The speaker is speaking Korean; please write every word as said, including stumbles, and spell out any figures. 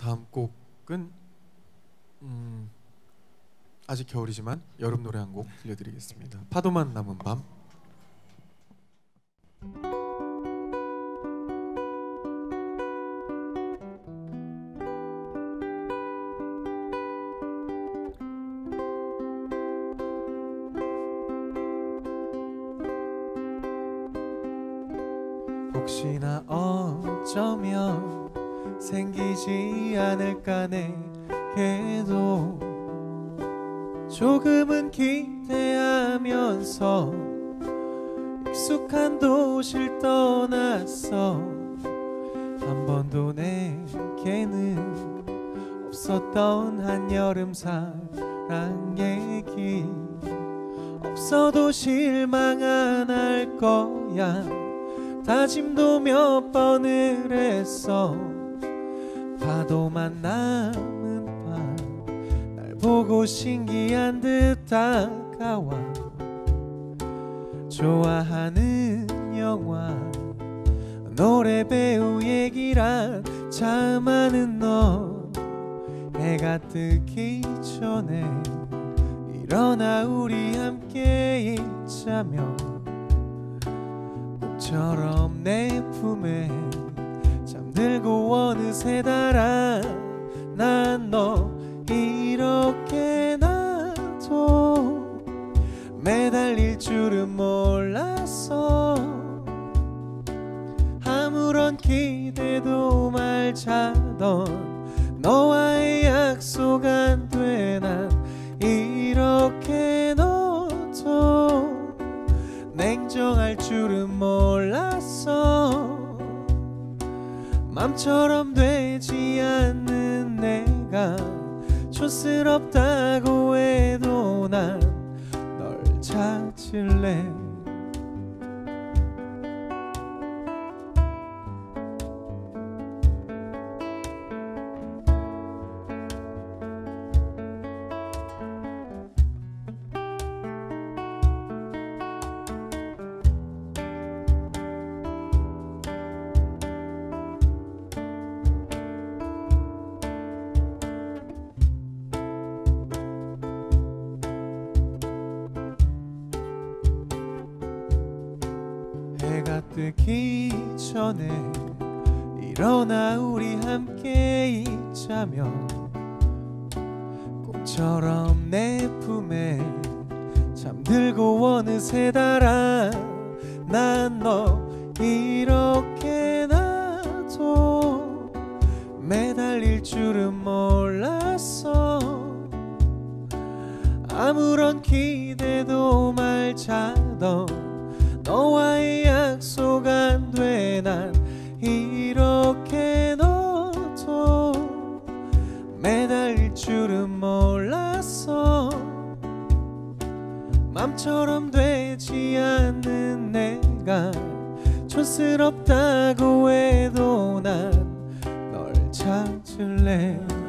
다음 곡은 음, 아직 겨울이지만 여름 노래 한 곡 들려드리겠습니다. 파도만 남은 밤. 혹시나 어쩌면 생기지 않을까 내게도 조금은 기대하면서 익숙한 도시를 떠났어. 한 번도 내게는 없었던 한여름 사랑 얘기. 없어도 실망 안 할 거야. 다짐도 몇 번을 했어. 파도만 남은 밤 날 보고 신기한 듯 다가와. 좋아하는 영화 노래 배우 얘기란 참 많은 너. 해가 뜨기 전에 일어나 우리 함께 있자며 처럼 내 품에 잠들고 어느새 달아. 난 너 이렇게 나도 매달릴 줄은 몰랐어. 아무런 기대도 말자던 너와의 약속 안 돼. 난 이렇게 너도 냉정할 줄은 몰랐어. 맘처럼 되지 않는 내가 촌스럽다고 해도 난 널 찾을래. 해가 뜨기 전에 일어나 우리 함께 있자며 꿈처럼 내 품에 잠들고 어느새 달아. 난 너 이렇게 나도 매달릴 줄은 몰랐어. 아무런 기대도 말자던 너와의 약속 안 돼. 난 이렇게 너도 매달릴 줄은 몰랐어. 맘처럼 되지 않는 내가 촌스럽다고 해도 난 널 찾을래.